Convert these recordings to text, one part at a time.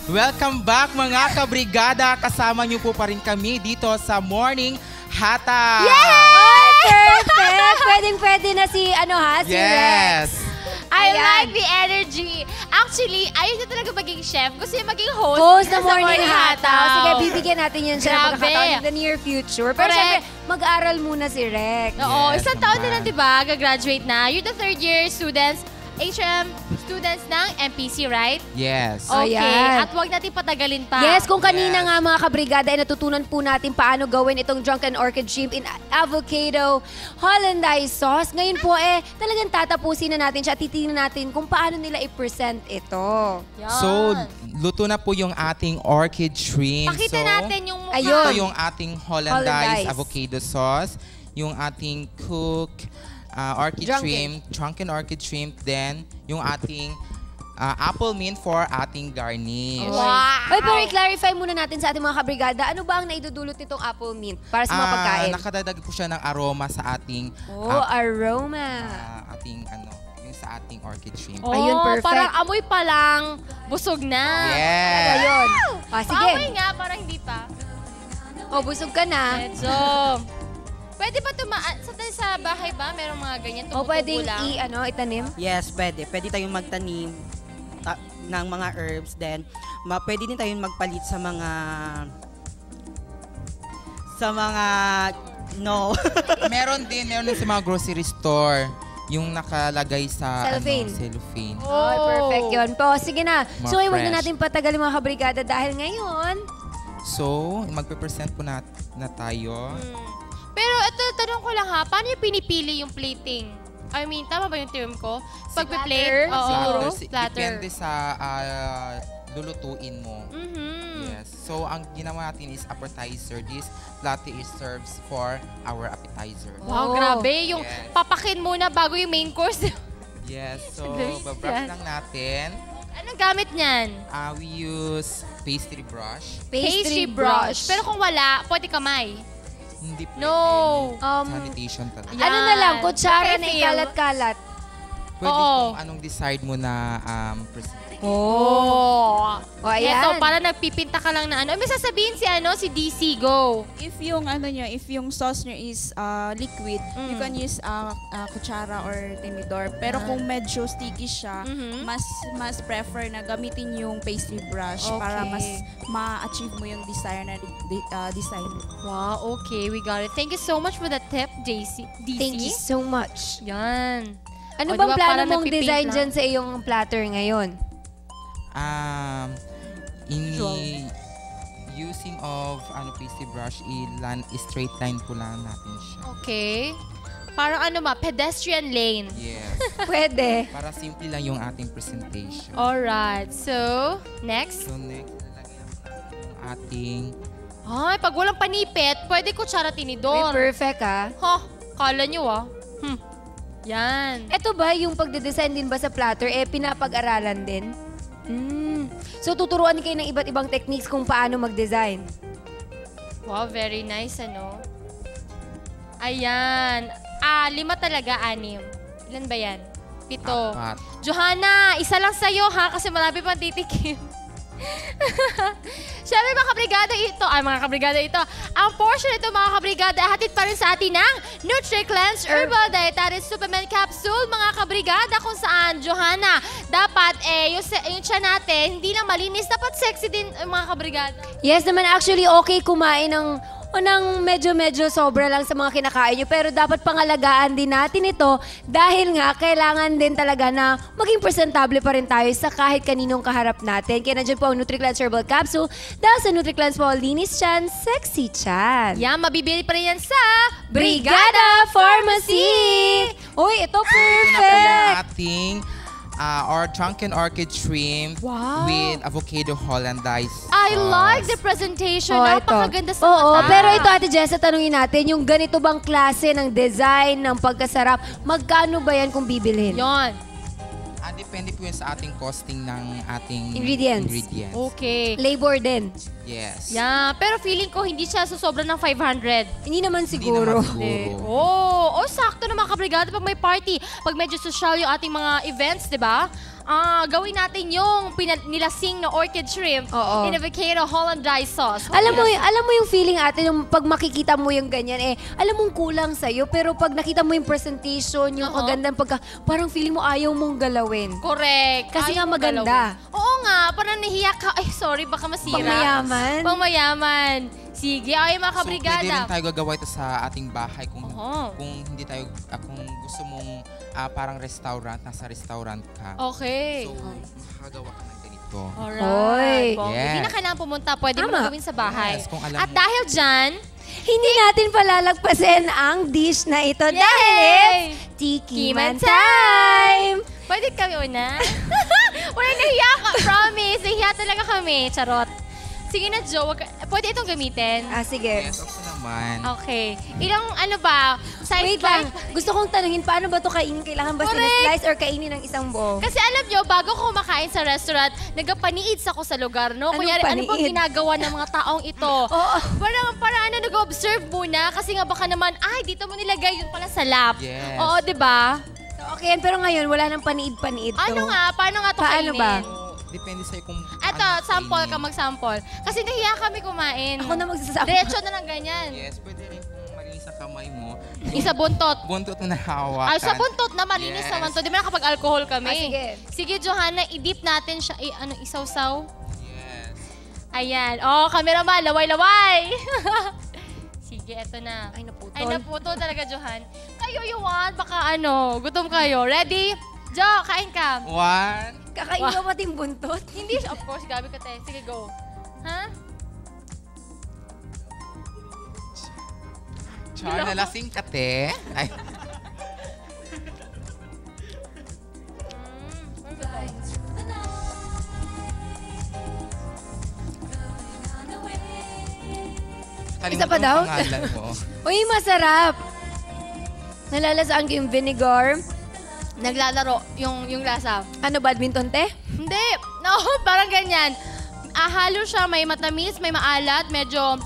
Welcome back mga kabrigada. Kasama niyo po pa rin kami dito sa Morning Hata. Yay! Perfect! Pwedeng-pwede na si, si Yes! Rex. I Ayan. like the energy. Actually, ayun na talaga maging chef. Gusto niya maging host. Host ng sa Morning Hataw. Sige, Hataw. bibigyan natin yan siya ng Grabe. pagkakataon in the near future. Pero Correct. syempre, mag-aaral muna si Rex. Oo, Yes, isang taon naman. na lang, di ba? Gagraduate na. You're the third year students, HM students ng MPC, right? Yes. Oh, Okay. yan. At huwag natin patagalin pa. Yes, kung kanina Yes. nga mga kabrigada ay natutunan po natin paano gawin itong drunken orchid shrimp in avocado hollandaise sauce. Ngayon po talagang tatapusin na natin siya at titingnan natin kung paano nila i-present ito. Yan. So, luto na po yung ating orchid shrimp. Pakita So, natin yung mukha. Ayun. ito yung ating hollandaise Hollandaise. avocado sauce, yung ating cooked orchid shrimp, drunken orchid shrimp, then yung ating apple mint for ating garnish. Wow. Oy, pero i-clarify muna natin sa ating mga kabrigada, ano ba ang naidudulot nitong apple mint para sa mga pagkain? Nakadadag po siya ng aroma sa ating Aroma. yung sa ating orchid shrimp. Oh, Ayun, perfect. Parang amoy pa lang, busog na. Yes! Ayun. Sige. Amoy nga, parang hindi pa. Busog ka na. Medyo. Pwede ba sa bahay ba? Merong mga ganyan, O tumutubo pwedeng lang? itanim? Yes, pwede. Pwede tayong magtanim ng mga herbs. Then, pwede din tayong magpalit sa mga... No. meron din sa mga grocery store yung nakalagay sa Cellophane. cellophane. Oh, perfect yun po. Sige na. More So, huwag na fresh. natin patagalin mga kabrigada dahil ngayon, So, magpe-present po na tayo. Pero ito, tanong ko lang ha, paano yung pinipili yung plating? I mean, tama ba yung term ko? Pagpe-plate? Platter? Oo. Platter, depende sa lulutuin mo. Mhm. Yes. So, ang ginawa natin is appetizer. This platter is serves for our appetizer. Wow, Oh. grabe. Yung Yes. papakin muna bago yung main course. Yes. So, Bilis babrap yan. lang natin. Anong gamit niyan? We use pastry brush. pastry brush. Pero kung wala, pwede kamay. Hindi pwede. No. Sanitation talaga. Yeah. Ano na lang, kutsara na Refill. ikalat-kalat. Pwede Oo. kung anong decide mo na present. Oh. O, ayan. Ito, para nagpipinta ka lang na ano. May sasabihin si DC, go. If yung sauce nyo is liquid, you can use kutsara or tinidor. Pero kung medyo sticky siya, mas prefer na gamitin yung pastry brush para Okay. mas ma-achieve mo yung desired na design. Wow, okay, we got it. Thank you so much for the tip, DC. Thank you so much. Yan. Ano O, bang diba, plano parang mong nagpipaint design lang? dyan sa iyong platter ngayon? Using of pastry brush, straight line po lang natin siya. Okay. Parang pedestrian lane. Yes. Pwede. Para simple lang yung ating presentation. Alright, so, next. So next, lalagyan natin yung ating Ay, pag walang panipit, pwede kutsara Ay, tinidor. perfect ah. Kala nyo Yan. Ito ba yung pagde-design din ba sa platter, pinapag-aralan din? So, tuturuan kayo ng iba't ibang techniques kung paano mag-design. Wow, very nice, Ayan. 5 talaga, 6. Ilan ba yan? 7. 4. Johanna, isa lang sa'yo ha, kasi marami pang titikim. Siyempre mga kabrigada ito, ang portion nito mga kabrigada, hatid pa rin sa atin ng NutriCleanse Herbal Dietary Supplement Capsule, mga kabrigada, kung saan, Johanna, dapat yung tiyan natin, hindi lang malinis, dapat sexy din mga kabrigada. Yes naman, actually, okay kumain ng medyo sobra lang sa mga kinakain nyo. Pero dapat pangalagaan din natin ito dahil nga kailangan din talaga na maging presentable pa rin tayo sa kahit kaninong kaharap natin. Kaya nandiyan po ang NutriCleanse Herbal Capsule dahil sa NutriCleanse po, linis chan, sexy chan. Yan, mabibili pa rin yan sa Brigada Pharmacy! Uy, ito Ito na po yung perfect! ating drunken orchid shrimp Wow. with avocado hollandaise I sauce. like the presentation. Ito. Napakaganda sa Oo, mata. pero ito Ate Jessa, tanungin natin, yung ganito bang klase ng design, ng pagkasarap, magkano ba yan kung bibilhin? Yon. Depende po yun sa ating costing ng ating Ingredients. Okay. Labor din. Yes. Yeah, pero feeling ko hindi siya susobra ng 500. Hindi naman Hindi siguro. naman siguro. Sakto na mga kabrigada pag may party, pag medyo social yung ating mga events, di ba? Gawin natin yung nilasing na orchid shrimp Oo. in avocado Hollandaise sauce. Alam mo yung feeling ate, yung pag makikita mo yung ganyan, alam mong kulang sa'yo, pero pag nakita mo yung presentation, yung Oo. kagandang parang feeling mo ayaw mong galawin. Correct. Kasi nga Ayaw mo maganda. galawin. Oo nga, parang nahiya ka. Ay, sorry, baka masira. Pangmayaman. Pangmayaman. Sige, ay mga So, pwede kabrigada. rin tayo gagawa ito sa ating bahay kung Oo. hindi tayo, kung gusto mong parang restaurant, nasa restaurant ka. Okay. So, makakagawa ka ng ganito. Oy. Alright. Yes. Hindi na kailangan pumunta. Pwede mo Tama. na gawin sa bahay. Yes, kung alam At mo. dahil dyan, Hindi natin palalagpasin ang dish na ito Yay! dahil it's Tiki Man Time! pwede kami una. Wala, nahiya ka. Promise. Nahiya talaga kami. Charot. Sige na, Joe. Pwede itong gamitin. Sige. Yes, ako naman. Okay. Ilang ano ba? Size Wait ba? lang. Gusto kong tanungin, paano ba ito kainin? Kailangan ba Correct. sila-slice or kainin ng isang buo? Kasi alam nyo, bago ko kumakain sa restaurant, nagpaniids ako sa lugar, no? Anong Kunyari, ano bang paniid? ginagawa ng mga taong ito? Oo. Parang nag-observe muna kasi nga baka naman, ay, dito mo nilagay yun pala sa lap. Yes. Oo, di ba? So, okay, pero ngayon, wala nang paniid-paniid to. Ano nga? Paano nga ito Paano kainin? ba? Depende sa'yo kung Eto, paano sample ka, kainin. mag-sample. Kasi nahiya kami kumain. Ako na magsasabi. Diretso na lang ganyan. Yes, pwede rin kung malinis ang kamay mo. Isa buntot. Buntot na nahawakan. Ay, sa buntot na malinis Yes. naman to. Di ba nakapag-alcohol kami? Sige. Sige, Johanna, i-dip natin siya. Isaw-saw. Yes. Ayan. Oh, cameraman, laway-laway. Sige, eto na. Ay, naputol. Ay, naputol talaga, Johan. Kayo you want? Baka gutom kayo. Ready? Jo, kain ka. One. Kakain ka pati yung buntot. Hindi siya, of course, gabi ka tayo. Sige, go. Ha? Char, nalasing ka, te. Ay, Isa pa daw? Pangalan mo. Uy, masarap. Nalalasaan ko yung vinegar. Naglalaro yung lasa. Ano, badminton, te? Hindi. No, parang ganyan. Halo siya, may matamis, may maalat, medyo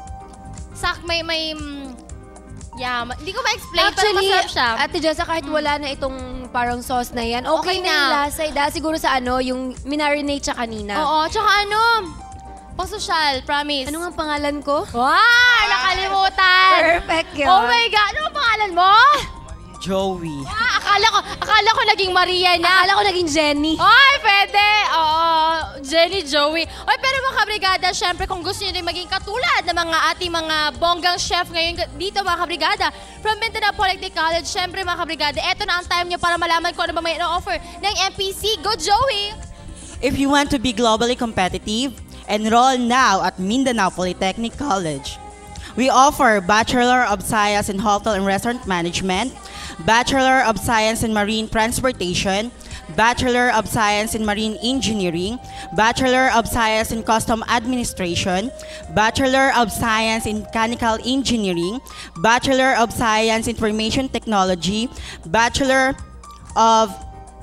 hindi ko ma-explain, pero Actually, masarap siya. Ate Josa, kahit wala na itong parang sauce na yan, okay, Okay na yung na. lasa. Dahil siguro sa yung minarinate siya kanina. Oo, tsaka pang-social, promise. Ano nga ang pangalan ko? Wow, nakalimutan! Perfect yun. Oh my God, ano ang pangalan mo? Joey. Akala ko naging Maria na. Akala ko naging Jenny. Ay, pwede! Oo, Jenny, Joey. Oy, pero mga kabrigada, syempre kung gusto nyo rin maging katulad ng mga ating mga bonggang chef ngayon dito mga kabrigada, from Mindanao Polytechnic College, syempre mga kabrigada, eto na ang time nyo para malaman kung ano ba may offer ng MPC. Go, Joey! If you want to be globally competitive, enroll now at Mindanao Polytechnic College. We offer Bachelor of Science in Hotel and Restaurant Management, Bachelor of Science in Marine Transportation, Bachelor of Science in Marine Engineering, Bachelor of Science in Custom Administration, Bachelor of Science in Mechanical Engineering, Bachelor of Science in Information Technology, Bachelor of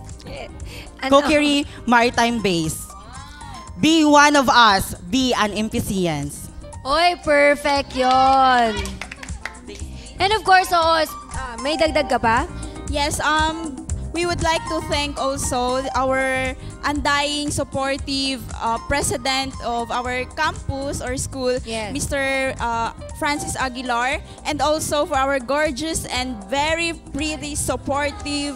Cookery Maritime Base. Be one of us. Be an MPCians. Oy, perfect yon. And of course, may dagdag ka pa? Yes, we would like to thank also our undying, supportive president of our campus or school, Yes. Mr. Francis Aguilar, and also for our gorgeous and very pretty, supportive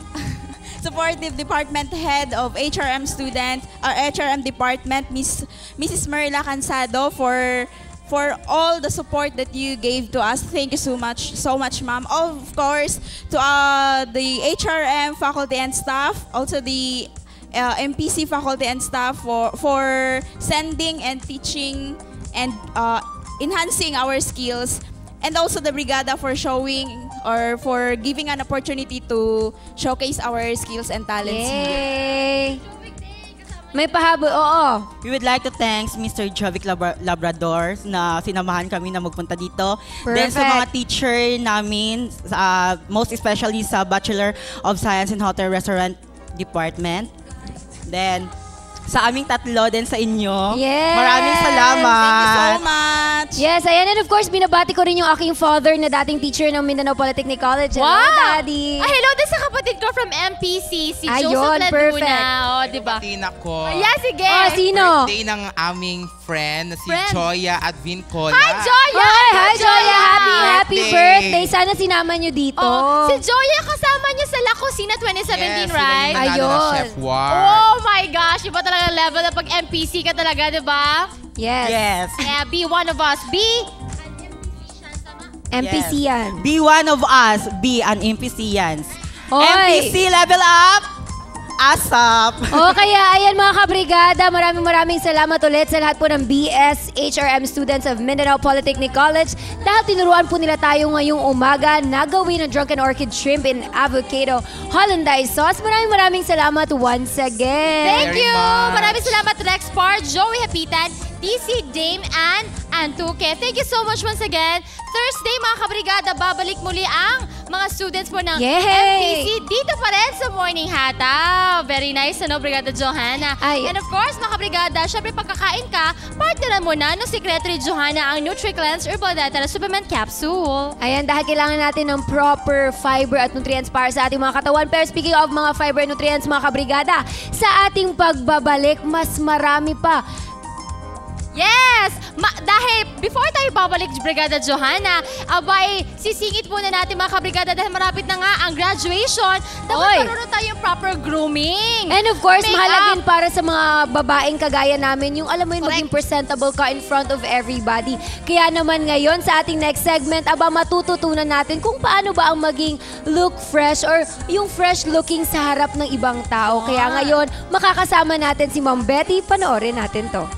department head of HRM student, HRM department, Mrs. Merla Cansado, for all the support that you gave to us. Thank you so much, ma'am. Of course, to the HRM faculty and staff, also the MPC faculty and staff for sending and teaching and enhancing our skills, and also the Brigada for showing or for giving an opportunity to showcase our skills and talents here. Yay! May pahabol, oo. We would like to thank Mr. Jovic Labrador na sinamahan kami na magpunta dito. Then sa mga Perfect. teacher namin, most especially sa Bachelor of Science in Hotel Restaurant Department. Then, sa aming tatlo din sa inyo. Yes! Maraming salamat. Thank you so much. Yes, ayan. And of course, binabati ko rin yung aking father na dating teacher ng Mindanao Polytechnic College. Hello, Wow! Daddy! Hello din sa kapatid ko from MPC, si Ayun, Joseph Laduna. perfect. O, diba? Tina ko. Yeah, sige. Oh, sino? Birthday ng aming friend na si Friend. Joya Advincola. Hi, Joya! Hi, Joya! Happy Birthday. birthday! Sana sinama nyo dito. Oh, si Joya kasama niyo sa La Cocina 2017, Yes, right? sila yung nanalo ng Ayun. Chef War. Oh my gosh, iba talaga level na pag MPC ka talaga, di ba? Yes. Yes. Kaya be one of us. Be MPC yan. Be one of us. Be an MPCians. Hoy. MPC level up. ASAP. O kaya ayan mga kabrigada, maraming salamat ulit sa lahat po ng BSHRM students of Mindanao Polytechnic College dahil tinuruan po nila tayo ngayong umaga na gawin ang Drunken Orchid Shrimp in Avocado Hollandaise Sauce. Maraming salamat once again. Thank Very you! much. Maraming salamat Rex Par, Joey Hapitan, DC Dame, and Antuke. Thank you so much once again. Thursday mga kabrigada, babalik muli ang mga students po ng Yay! MPC dito pa rin sa Morning Hataw. Very nice, ano, Brigada Johanna. Ay. And of course, mga kabrigada, syempre pagkakain ka, partneran mo na no Secretary Johanna ang NutriCleanse Herbal Dietary Supplement Capsule. Ayan, dahil kailangan natin ng proper fiber at nutrients para sa ating mga katawan. Pero speaking of mga fiber and nutrients, mga kabrigada, sa ating pagbabalik, mas marami pa. Yes! Dahil before tayo babalik, Brigada Johanna, abay, sisingit muna natin mga kabrigada dahil malapit na nga ang graduation. Oy. Dapat marunong tayong proper grooming. And of course, Make mahalaga up. para sa mga babaeng kagaya namin, yung alam mo yun, Correct. maging presentable ka in front of everybody. Kaya naman ngayon, sa ating next segment, matututunan natin kung paano ba ang maging look fresh or yung fresh looking sa harap ng ibang tao. Kaya ngayon, makakasama natin si Ma'am Betty. Panoorin natin to.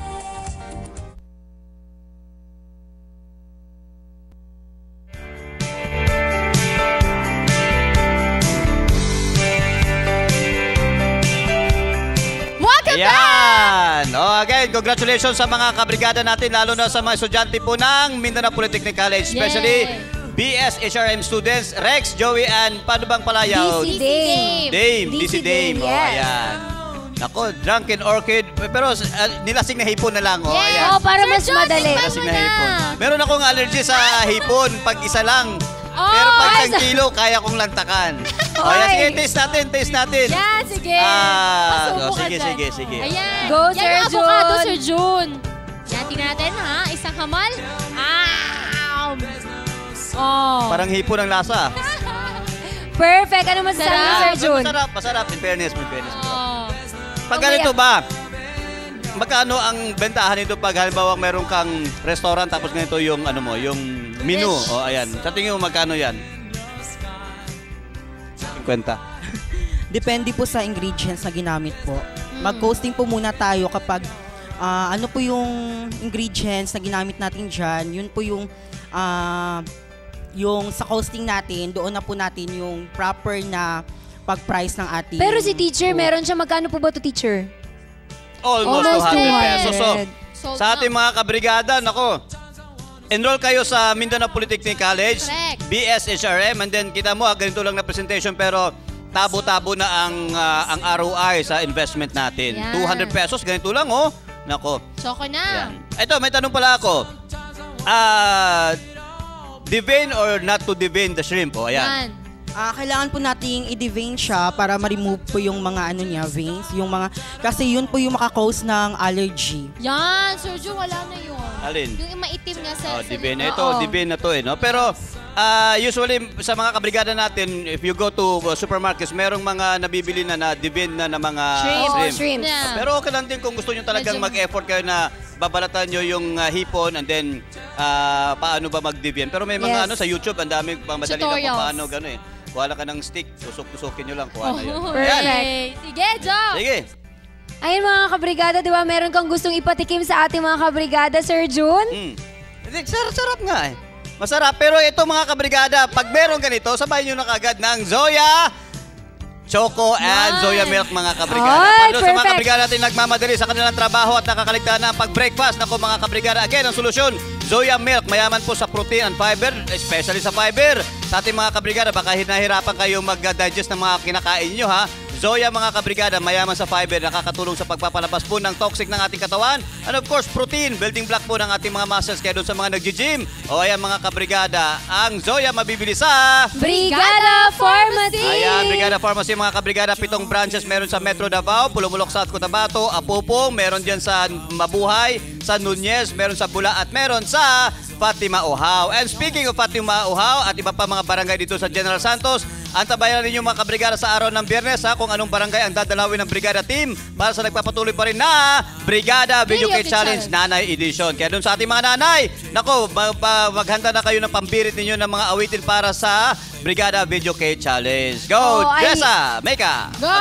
Welcome back! Ayan! Again, congratulations sa mga kabrigada natin, lalo na sa mga estudyante po ng Mindanao Polytechnic College, especially BSHRM students, Rex, Joey, and paano bang palayaw? DC Dame, DC Dame. Oh, yes. ayan. Ako, Drunken Orchid, pero nilasing na hipon na lang. Oh, Yes. ayan. Oh, para Sir mas John, madali. tikman Nilasing mo na na. hipon. Meron akong allergy sa hipon pag isa lang. Pero pag isang kilo, kkaya kong lantakan. O, ayan, sige, taste natin. Yan, sige. Ah, Pasubo ka sige, dyan. sige. Ayan. Go, Yan Sir yung avocado, Jun. Sir Jun. Yan, tingnan natin ha. Isang hamal. Oh. Parang hipon ang lasa. Perfect. Ano masasabi mo, Sir Jun? Masarap. In fairness. Oh. Pag ganito ba, magkano ang bentahan nito pag halimbawa meron kang restaurant tapos ganito yung ano mo, yung menu. Dish. O ayan. Sa tingin mo magkano yan? 50. Depende po sa ingredients na ginamit po. Mag-costing po muna tayo kapag ano po yung ingredients na ginamit natin dyan. Yun po yung sa costing natin, doon na po natin yung proper na pag-price ng ating... Pero si teacher, food. meron siya. Magkano po ba to teacher? Almost 200 pesos. So, Sold sa ating na. mga kabrigada, nako, enroll kayo sa Mindanao Polytechnic College, Correct. BSHRM, and then kita mo, ganito lang na presentation, pero tabo-tabo na ang ROI sa investment natin. Yan. 200 pesos, ganito lang, oh. Nako. Choco na. Yan. Ito, may tanong pala ako. Devein or not to devein the shrimp? Oh, ayan. Yan. Kailangan po nating i-devein siya para ma-remove po yung mga ano niya, veins, yung mga kasi yun po yung maka-cause ng allergy. Yan, Sir Jun, wala na yun. Alin? Yung maitim nga sa... Oh, devein na Oo. ito, devein na to eh, no? Pero usually sa mga kabrigada natin, if you go to supermarkets, merong mga nabibili na devein na mga Shrimp. shrimp. Shrimp. Yeah. Pero okay lang din kung gusto nyo talagang Medyo- mag-effort kayo na babalatan nyo yung hipon and then paano ba mag-devein. Pero may Yes. mga ano sa YouTube, ang daming pang madali na kung Tutorials. paano gano'n eh. Kuha lang ka ng stick, tusok-tusokin nyo lang, kuha na yun. Oh, Perfect. okay. Sige, Joe. Sige. Ayun mga kabrigada, di ba meron kang gustong ipatikim sa ating mga kabrigada, Sir Jun? Sarap nga eh. Masarap. Pero ito mga kabrigada, pag meron ganito, sabay nyo na kagad ng Zoya Choco and Yan. Zoya Milk mga kabrigada. Ay, Para doon sa mga perfect. kabrigada natin nagmamadali sa kanilang trabaho at nakakaligtaan ng pag-breakfast. Naku mga kabrigada, again, ang solusyon, Zoya Milk. Mayaman po sa protein and fiber, especially sa fiber. Sa ating mga kabrigada, baka hinahirapan kayo mag-digest ng mga kinakain nyo ha. Zoya mga kabrigada, mayaman sa fiber, nakakatulong sa pagpapalabas po ng toxic ng ating katawan. And of course, protein, building block po ng ating mga muscles. Kaya doon sa mga nag-gym, o ayan mga kabrigada, ang Zoya mabibili sa Brigada Pharmacy! Ayan, Brigada Pharmacy mga kabrigada, 7 branches meron sa Metro Davao, Pulumulok, South Cotabato, Apopong, meron dyan sa Mabuhay, sa Nunez, meron sa Bula at meron sa Fatima Uhaw. And speaking of Fatima Uhaw at iba pa mga barangay dito sa General Santos, antabayan ninyo mga kabrigada sa araw ng Biyernes kung anong barangay ang dadalawin ng Brigada Team para sa nagpapatuloy pa rin na Brigada Video Kit Challenge Nanay Edition. Kaya doon sa ating mga nanay, nako, maghanda na kayo ng pambirit ninyo ng mga awitin para sa Brigada Video Kit Challenge. Go, Jessa! Meka! Go!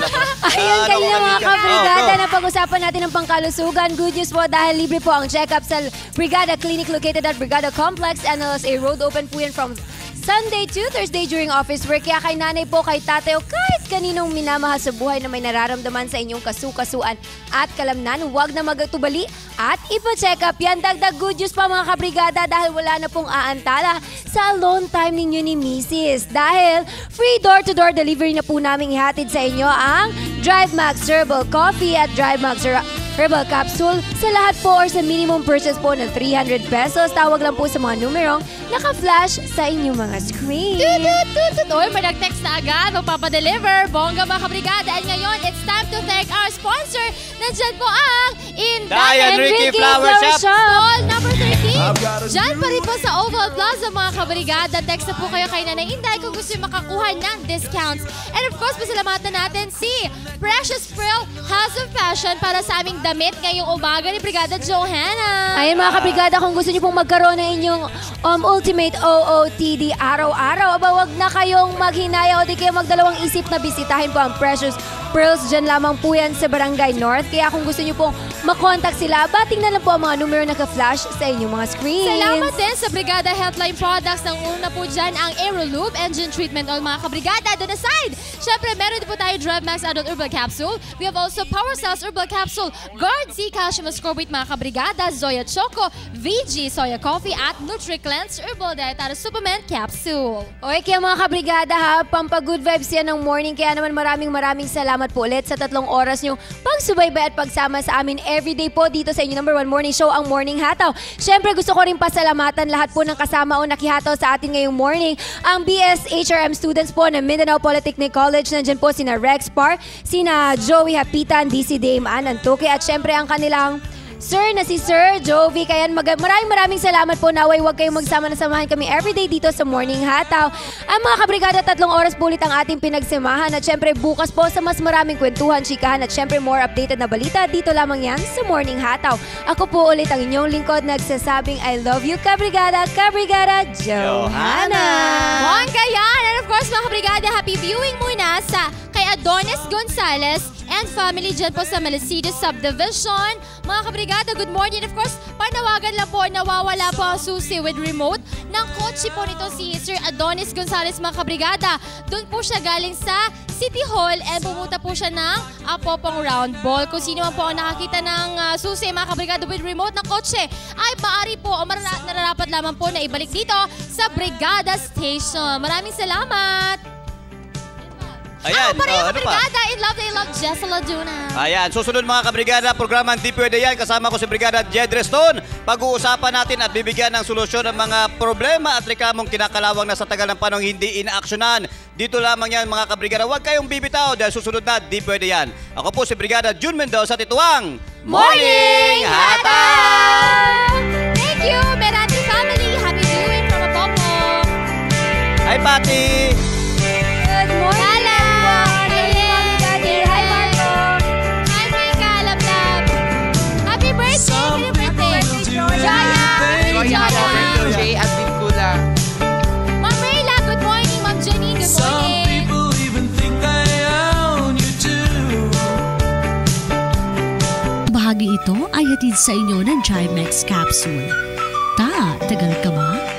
Ayun kanina mga kabrigada na pag-usapan natin ng pangkalusugan. Good news po dahil libre po ang check-up sa Brigada Clinic located at Brigada Complex and LSA Road. Open po yan from Sunday to Thursday during office work. Kaya kay nanay po, kay tatay o kahit kaninong minamahal sa buhay na may nararamdaman sa inyong kasukasuan at kalamnan, huwag na magatubali at ipa-check up yan. Dagdag good news pa mga kabrigada dahil wala na pong aantala sa alone time ninyo ni Mrs. Dahil free door-to-door delivery na po namin ihatid sa inyo ang Drive Max Herbal Coffee at Drive Max Herbal Capsule sa lahat po or sa minimum purchase po ng 300 pesos. Tawag lang po sa mga numerong naka-flash sa inyong mga screen. Uy, may nag-text na agad. Magpapadeliver. Bongga mga kabrigada. And ngayon, it's time to thank our sponsor. Nandyan po ang Inday Enrique Flower Shop. Stall number 13. Diyan pa rin po sa Oval Plaza mga kabrigada. Text na po kayo kay Nanay Inday kung gusto yung makakuha ng discounts. And of course, pasalamatan natin si Precious Pearl House of Fashion para sa aming damit ngayong umaga ni Brigada Johanna. Ayun mga kabrigada, kung gusto niyo pong magkaroon ng inyong Ultimate OOTD araw-araw, aba wag na kayong maghinaya o di kayo magdalawang isip na bisitahin po ang Precious Pearls. Dyan lamang po yan sa Barangay North. Kaya kung gusto niyo pong makontak sila, tingnan lang po ang mga numero naka-flash sa inyong mga screens. Salamat din sa Brigada Healthline Products. Nang una po dyan ang Aerolube Engine Treatment Oil mga kabrigada. Doon aside, syempre meron din po tayo Drive Max Adult Herbal Capsule. We have also Power Cells Herbal Capsule, Guard C Calcium Ascorbate mga kabrigada, Zoya Choco, VG Soya Coffee at NutriCleanse Herbal Dietary Supplement Capsule. Okay, kaya mga kabrigada ha, pampa-good vibes yan ng morning. Kaya naman maraming salamat po ulit sa 3 oras nyo pagsubaybay at pagsama sa amin everyday po dito sa inyo #1 morning show, ang Morning Hataw. Syempre gusto ko rin pasalamatan lahat po ng kasama o nakihataw sa atin ngayong morning. Ang BSHRM students po ng Mindanao Polytechnic College. Nandyan po sina Rex Par, sina Joey Hapitan, DC Dame Anantoke at syempre ang kanilang Sir na si Sir Jovi. Kaya maraming salamat po. Naway huwag kayong magsama na samahan kami everyday dito sa Morning Hataw. Ang mga kabrigada, 3 oras po ulit ang ating pinagsamahan. At syempre bukas po sa mas maraming kwentuhan, chikahan at syempre more updated na balita. Dito lamang yan sa Morning Hataw. Ako po ulit ang inyong lingkod nagsasabing I love you kabrigada, kabrigada Johanna. Bongga yan! And of course mga kabrigada, happy viewing muna sa kay Adonis Gonzalez and family dyan po sa Malasido Subdivision. Mga kabrigada, good morning. Of course, panawagan lang po, nawawala po ang susi with remote ng kotse po nito si Sir Adonis Gonzalez, mga kabrigada. Doon po siya galing sa City Hall and pumunta po siya ng Apopong Round Ball. Kung sino man po ang nakakita ng susi, mga kabrigada, with remote ng kotse, ay maaari po o nararapat lamang po na ibalik dito sa Brigada Station. Maraming salamat! Ayan, Ako pa rin ano kabrigada. In love, they love Jessa Laduna. Ayan, susunod mga kabrigada, programang Di Pwede Yan. Kasama ko si Brigada Jed Reston. Pag-uusapan natin at bibigyan ng solusyon ng mga problema at reklamong kinakalawang na sa tagal ng panong hindi inaaksyonan. Dito lamang yan mga kabrigada. Huwag kayong bibitaw dahil susunod na Di Pwede Yan. Ako po si Brigada June Mendoza at ito ang Morning Hataw! Thank you, Merandi family. Happy viewing from Apopong. Hi, Pati! Good morning! Hi, Marco! Hi, Mika. Love. Happy birthday! Happy birthday! Jaya! Jaya! Jay at Bicula. Ma'am Rayla, good morning. Ma'am Janine, good morning. People even think I own you too. Bahagi ito ay hatid sa inyo ng Trimex Capsule. Tagal ka ba?